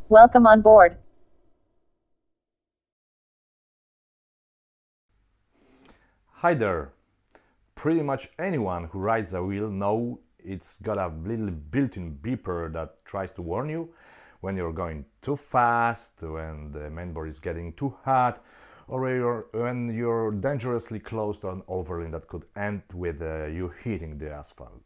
Welcome on board. Hi there! Pretty much anyone who rides a wheel knows it's got a little built-in beeper that tries to warn you when you're going too fast, when the mainboard is getting too hot, or when you're dangerously close to an overland that could end with you hitting the asphalt.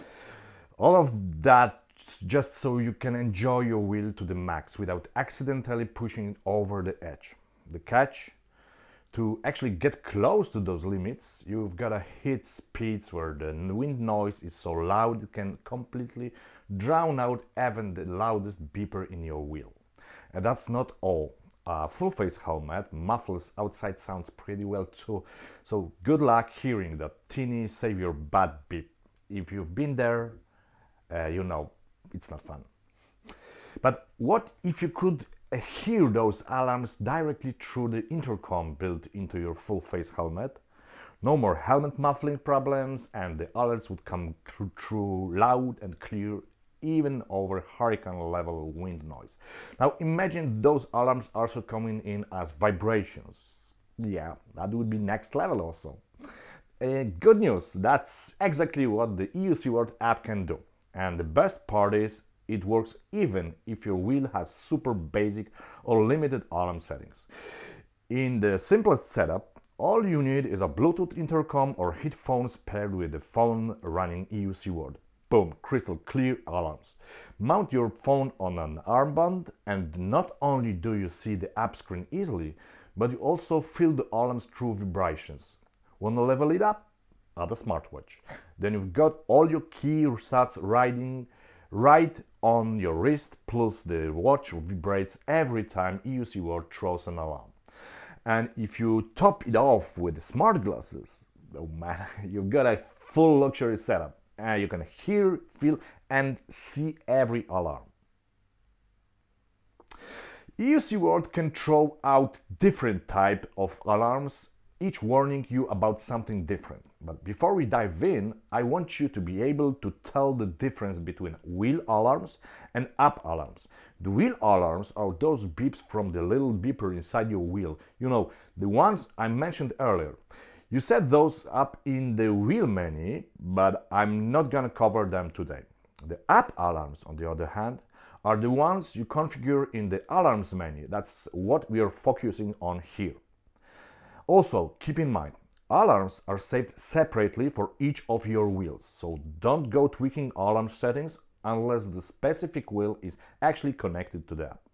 All of that just so you can enjoy your wheel to the max without accidentally pushing it over the edge. The catch? To actually get close to those limits, you've got to hit speeds where the wind noise is so loud it can completely drown out even the loudest beeper in your wheel. And that's not all. A full-face helmet muffles outside sounds pretty well too, so good luck hearing that teeny save-your-butt beep. If you've been there, you know it's not fun. But what if you could hear those alarms directly through the intercom built into your full-face helmet? No more helmet muffling problems, and the alerts would come through loud and clear even over hurricane-level wind noise. Now imagine those alarms also coming in as vibrations. Yeah, that would be next level also. Good news, that's exactly what the EUC World app can do. And the best part is, it works even if your wheel has super basic or limited alarm settings. In the simplest setup, all you need is a Bluetooth intercom or headphones paired with the phone running EUC World. Boom, crystal clear alarms. Mount your phone on an armband and not only do you see the app screen easily, but you also feel the alarms through vibrations. Want to level it up? Add a smartwatch. Then you've got all your key stats riding right on your wrist, plus the watch vibrates every time EUC World throws an alarm. And if you top it off with smart glasses, oh man, you've got a full luxury setup. And you can hear, feel and see every alarm. EUC World can throw out different types of alarms, each warning you about something different. But before we dive in, I want you to be able to tell the difference between wheel alarms and app alarms. The wheel alarms are those beeps from the little beeper inside your wheel. You know, the ones I mentioned earlier. You set those up in the wheel menu, but I'm not gonna cover them today. The app alarms, on the other hand, are the ones you configure in the alarms menu. That's what we are focusing on here. Also, keep in mind, alarms are saved separately for each of your wheels, so don't go tweaking alarm settings unless the specific wheel is actually connected to the app.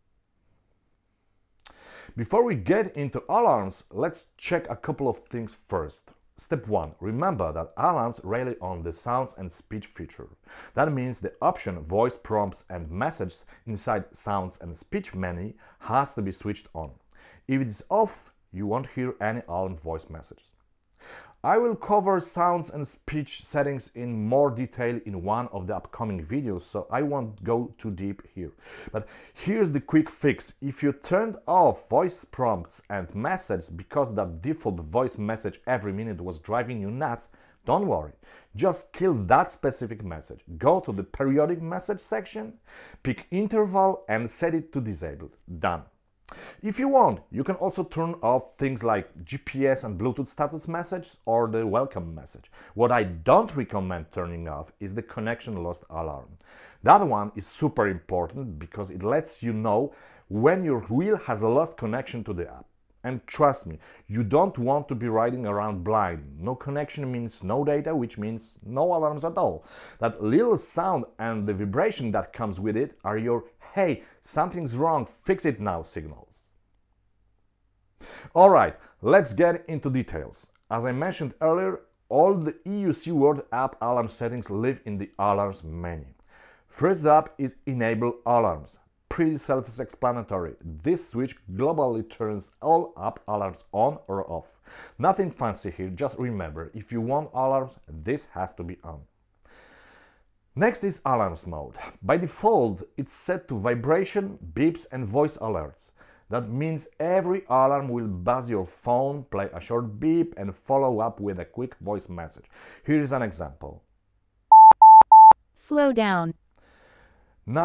Before we get into alarms, let's check a couple of things first. Step 1. Remember that alarms rely on the sounds and speech feature. That means the option voice prompts and messages inside sounds and speech menu has to be switched on. If it is off, you won't hear any alarm voice messages. I will cover sounds and speech settings in more detail in one of the upcoming videos, so I won't go too deep here. But here's the quick fix. If you turned off voice prompts and messages because that default voice message every minute was driving you nuts, don't worry. Just kill that specific message. Go to the periodic message section, pick interval and set it to disabled. Done. If you want, you can also turn off things like GPS and Bluetooth status message or the welcome message. What I don't recommend turning off is the connection lost alarm. That one is super important because it lets you know when your wheel has lost connection to the app. And trust me, you don't want to be riding around blind. No connection means no data, which means no alarms at all. That little sound and the vibration that comes with it are your "hey, something's wrong, fix it now" signals. Alright, let's get into details. As I mentioned earlier, all the EUC World app alarm settings live in the alarms menu. First up is enable alarms. Pretty self-explanatory. This switch globally turns all app alarms on or off. Nothing fancy here, just remember, if you want alarms, this has to be on. Next is alarms mode. By default, it's set to vibration, beeps and voice alerts. That means every alarm will buzz your phone, play a short beep and follow up with a quick voice message. Here is an example. Slow down. Now,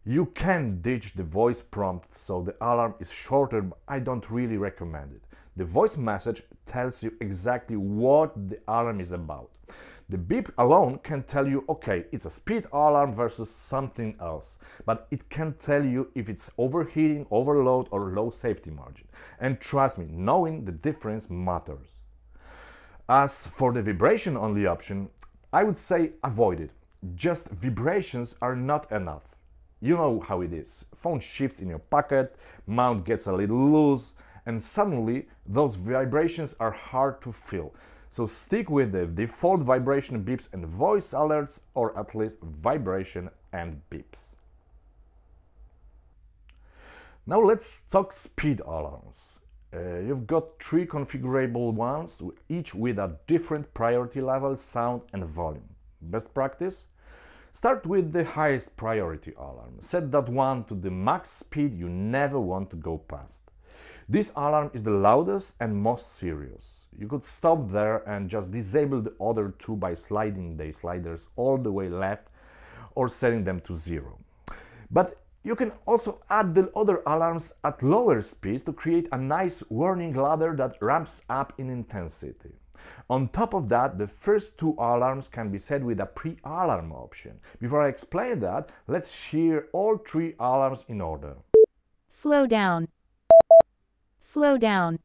You can ditch the voice prompt so the alarm is shorter, but I don't really recommend it. The voice message tells you exactly what the alarm is about. The beep alone can tell you, okay, it's a speed alarm versus something else, but it can't tell you if it's overheating, overload, or low safety margin. And trust me, knowing the difference matters. As for the vibration-only option, I would say avoid it. Just vibrations are not enough. You know how it is. Phone shifts in your pocket, mount gets a little loose, and suddenly those vibrations are hard to feel. So stick with the default vibration beeps and voice alerts, or at least vibration and beeps. Now let's talk speed alarms. You've got 3 configurable ones, each with a different priority level, sound and volume. Best practice? Start with the highest priority alarm. Set that one to the max speed you never want to go past. This alarm is the loudest and most serious. You could stop there and just disable the other 2 by sliding the sliders all the way left or setting them to 0. But you can also add the other alarms at lower speeds to create a nice warning ladder that ramps up in intensity. On top of that, the first 2 alarms can be set with a pre-alarm option. Before I explain that, let's hear all 3 alarms in order. Slow down. Slow down.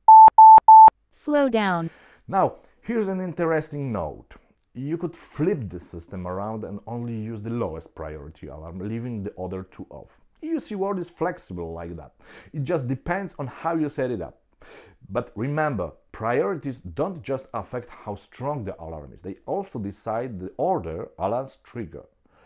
Slow down. Now, here's an interesting note. You could flip the system around and only use the lowest priority alarm, leaving the other 2 off. EUC World is flexible like that. It just depends on how you set it up. But remember, priorities don't just affect how strong the alarm is, they also decide the order alarms trigger.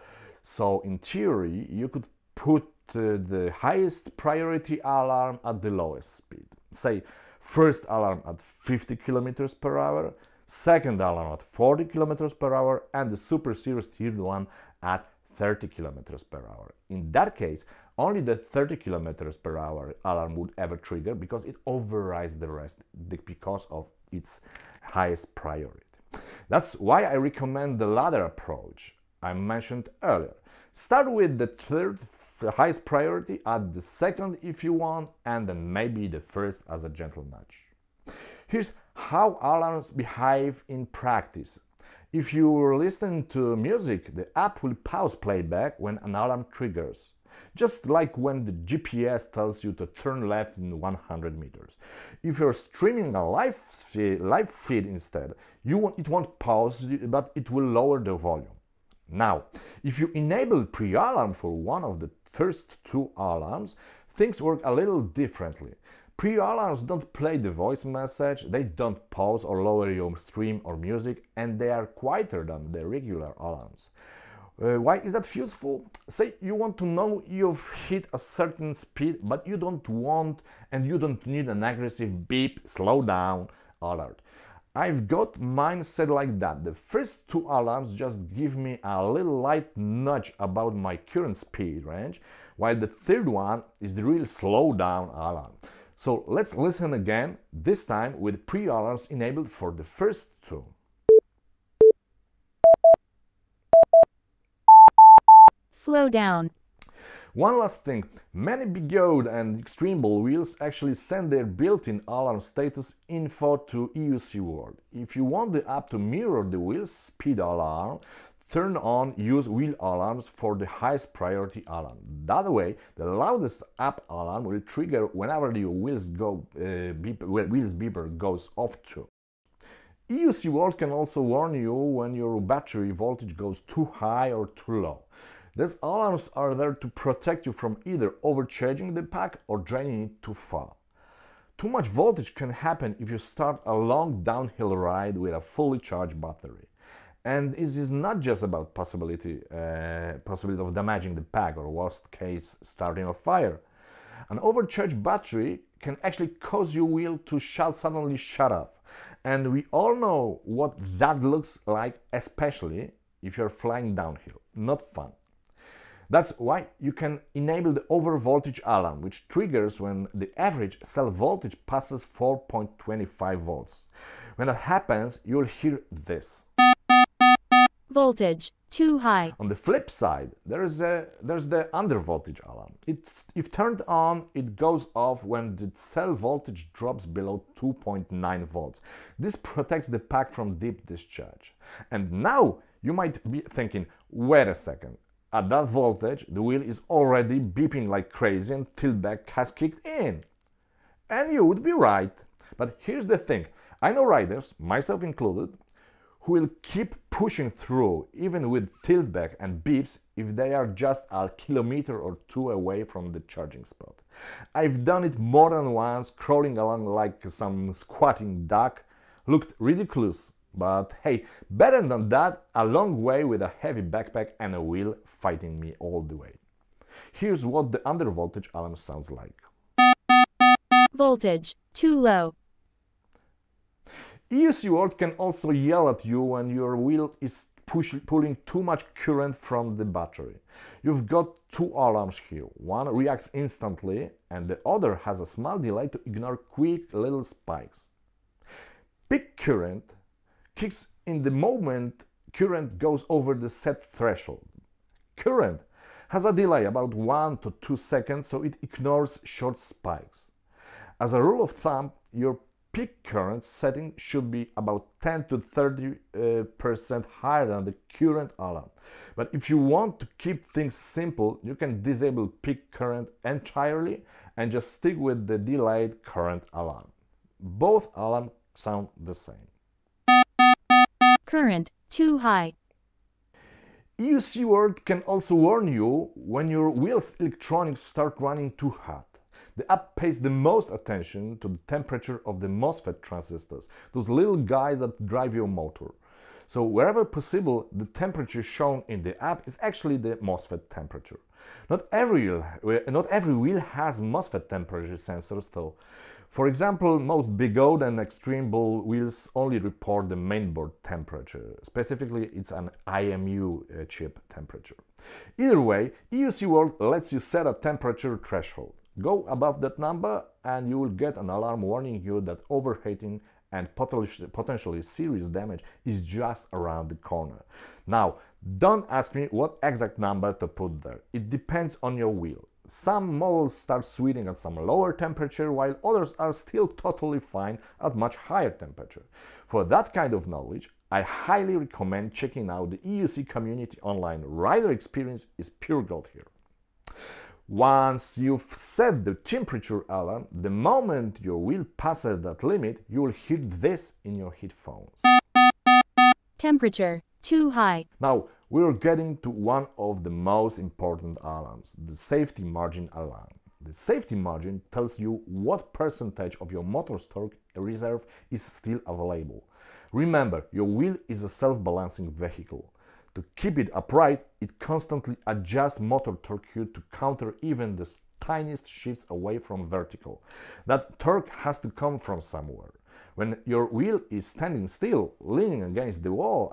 So in theory, you could put the highest priority alarm at the lowest speed. Say, first alarm at 50 km per hour, second alarm at 40 km per hour, and the super serious third one at 30 km per hour. In that case, only the 30 km per hour alarm would ever trigger because it overrides the rest because of its highest priority. That's why I recommend the ladder approach I mentioned earlier. Start with the third highest priority, add the second if you want, and then maybe the first as a gentle nudge. Here's how alarms behave in practice. If you're listening to music, the app will pause playback when an alarm triggers, just like when the GPS tells you to turn left in 100 meters. If you're streaming a live feed instead, it won't pause, but it will lower the volume. Now, if you enable pre-alarm for one of the first 2 alarms, things work a little differently. Pre-alarms don't play the voice message, they don't pause or lower your stream or music, and they are quieter than the regular alarms. Why is that useful? Say you want to know you've hit a certain speed, but you don't want and you don't need an aggressive beep, slow down alert. I've got mine set like that. The first 2 alarms just give me a little light nudge about my current speed range, while the third one is the real slow down alarm. So let's listen again, this time with pre-alarms enabled for the first 2. Slow down. One last thing, many Bigode and Extreme Ball wheels actually send their built-in alarm status info to EUC World. If you want the app to mirror the wheel's speed alarm, turn on Use Wheel Alarms for the highest priority alarm. That way, the loudest app alarm will trigger whenever your wheel's beeper goes off too. EUC World can also warn you when your battery voltage goes too high or too low. These alarms are there to protect you from either overcharging the pack or draining it too far. Too much voltage can happen if you start a long downhill ride with a fully charged battery. And this is not just about possibility of damaging the pack or worst case starting a fire. An overcharged battery can actually cause your wheel to suddenly shut off. And we all know what that looks like, especially if you're flying downhill. Not fun. That's why you can enable the overvoltage alarm, which triggers when the average cell voltage passes 4.25 volts. When that happens, you'll hear this. Voltage, too high. On the flip side, there's the undervoltage alarm. If turned on, it goes off when the cell voltage drops below 2.9 volts. This protects the pack from deep discharge. And now you might be thinking, wait a second, at that voltage the wheel is already beeping like crazy and tiltback has kicked in. And you would be right. But here's the thing, I know riders, myself included, who will keep pushing through even with tiltback and beeps if they are just a kilometer or two away from the charging spot. I've done it more than once, crawling along like some squatting duck. Looked ridiculous, but hey, better than that, a long way with a heavy backpack and a wheel fighting me all the way. Here's what the undervoltage alarm sounds like. Voltage, too low. EUC World can also yell at you when your wheel is pulling too much current from the battery. You've got two alarms here. One reacts instantly and the other has a small delay to ignore quick little spikes. Peak current kicks in the moment current goes over the set threshold. Current has a delay about 1 to 2 seconds, so it ignores short spikes. As a rule of thumb, your peak current setting should be about 10 to 30% higher than the current alarm. But if you want to keep things simple, you can disable peak current entirely and just stick with the delayed current alarm. Both alarms sound the same. Current, too high. EUC World can also warn you when your wheel's electronics start running too hot. The app pays the most attention to the temperature of the MOSFET transistors, those little guys that drive your motor. So wherever possible, the temperature shown in the app is actually the MOSFET temperature. Not every wheel has MOSFET temperature sensors though. For example, most Bigode and Extreme Bull wheels only report the mainboard temperature. Specifically, it's an IMU chip temperature. Either way, EUC World lets you set a temperature threshold. Go above that number and you will get an alarm warning you that overheating and potentially serious damage is just around the corner. Now, don't ask me what exact number to put there. It depends on your wheel. Some models start sweating at some lower temperature, while others are still totally fine at much higher temperature. For that kind of knowledge, I highly recommend checking out the EUC community online. Rider experience is pure gold here. Once you've set the temperature alarm, the moment your wheel passes that limit, you will hear this in your headphones. Temperature, too high. Now, we're getting to one of the most important alarms, the safety margin alarm. The safety margin tells you what percentage of your motor's torque reserve is still available. Remember, your wheel is a self-balancing vehicle. To keep it upright, it constantly adjusts motor torque to counter even the tiniest shifts away from vertical. That torque has to come from somewhere. When your wheel is standing still, leaning against the wall,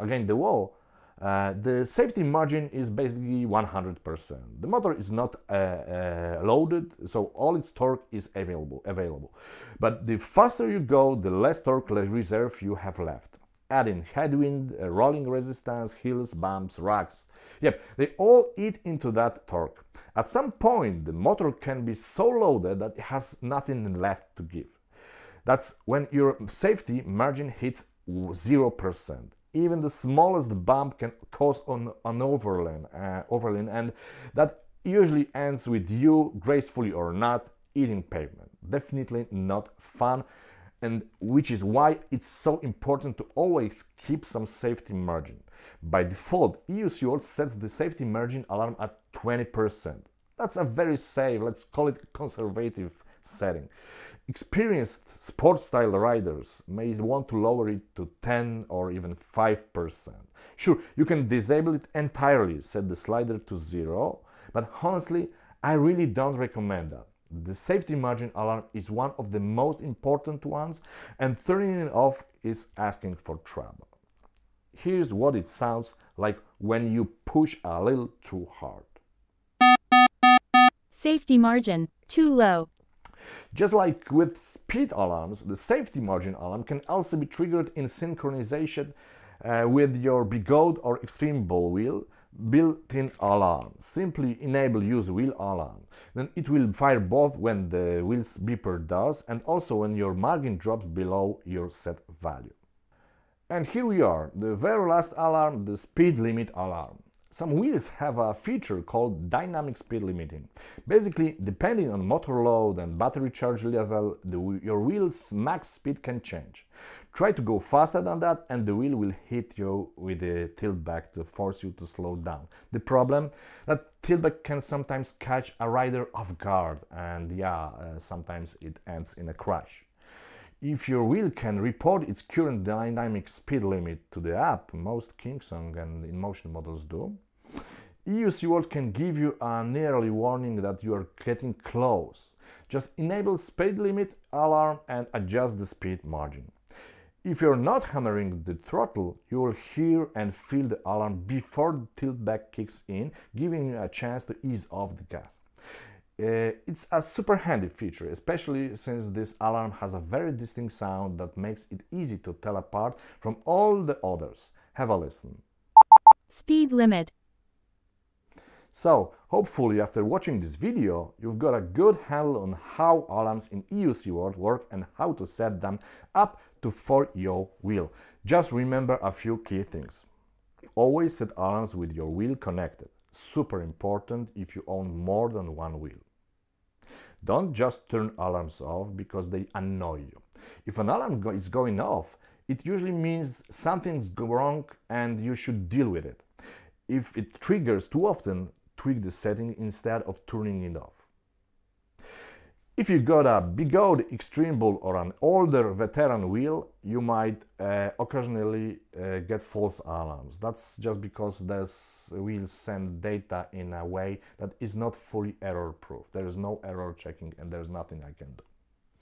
the safety margin is basically 100%. The motor is not loaded, so all its torque is available. But the faster you go, the less torque reserve you have left. Add in headwind, rolling resistance, hills, bumps, rocks. Yep, they all eat into that torque. At some point, the motor can be so loaded that it has nothing left to give. That's when your safety margin hits 0%. Even the smallest bump can cause an overland, and that usually ends with you, gracefully or not, eating pavement. Definitely not fun, and which is why it's so important to always keep some safety margin. By default, EUC World sets the safety margin alarm at 20%. That's a very safe, let's call it conservative setting. Experienced sport-style riders may want to lower it to 10 or even 5%. Sure, you can disable it entirely, set the slider to 0, but honestly, I really don't recommend that. The safety margin alarm is one of the most important ones, and turning it off is asking for trouble. Here's what it sounds like when you push a little too hard. Safety margin, too low. Just like with speed alarms, the safety margin alarm can also be triggered in synchronization with your Bigode or Extreme Ball wheel, built-in alarm. Simply enable use wheel alarm. Then it will fire both when the wheel's beeper does and also when your margin drops below your set value. And here we are, the very last alarm, the speed limit alarm. Some wheels have a feature called dynamic speed limiting. Basically, depending on motor load and battery charge level, your wheel's max speed can change. Try to go faster than that and the wheel will hit you with a tilt back to force you to slow down. The problem? That tilt back can sometimes catch a rider off guard and sometimes it ends in a crash. If your wheel can report its current dynamic speed limit to the app, most Kingsong and InMotion models do, EUC World can give you an early warning that you are getting close. Just enable speed limit alarm and adjust the speed margin. If you're not hammering the throttle, you will hear and feel the alarm before the tilt back kicks in, giving you a chance to ease off the gas. It's a super handy feature, especially since this alarm has a very distinct sound that makes it easy to tell apart from all the others. Have a listen. Speed limit. So, hopefully after watching this video, you've got a good handle on how alarms in EUC World work and how to set them up for your wheel. Just remember a few key things. Always set alarms with your wheel connected. Super important if you own more than one wheel. Don't just turn alarms off because they annoy you. If an alarm is going off, it usually means something's wrong and you should deal with it. If it triggers too often, tweak the setting instead of turning it off. If you got a Bigode Extreme Bull or an older veteran wheel, you might occasionally get false alarms. That's just because those wheels send data in a way that is not fully error-proof. There is no error checking and there's nothing I can do.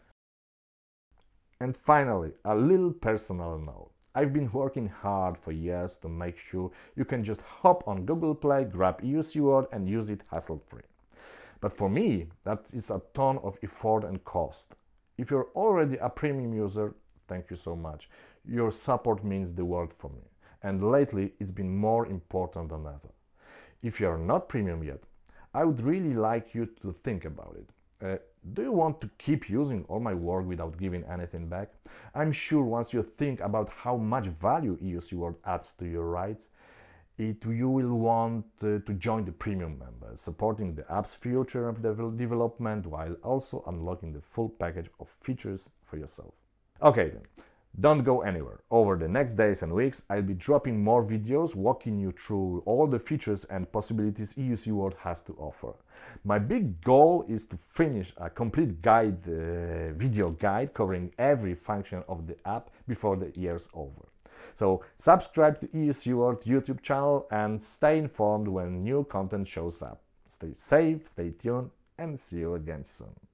And finally, a little personal note. I've been working hard for years to make sure you can just hop on Google Play, grab EUC World and use it hassle-free. But for me, that is a ton of effort and cost. If you're already a premium user, thank you so much. Your support means the world for me. And lately, it's been more important than ever. If you're not premium yet, I would really like you to think about it. Do you want to keep using all my work without giving anything back? I'm sure once you think about how much value EUC World adds to your rides, you will want to join the premium members, supporting the app's future development while also unlocking the full package of features for yourself. Okay then, don't go anywhere. Over the next days and weeks, I'll be dropping more videos walking you through all the features and possibilities EUC World has to offer. My big goal is to finish a complete video guide covering every function of the app before the year's over. So subscribe to EUC World YouTube channel and stay informed when new content shows up. Stay safe, stay tuned, and see you again soon.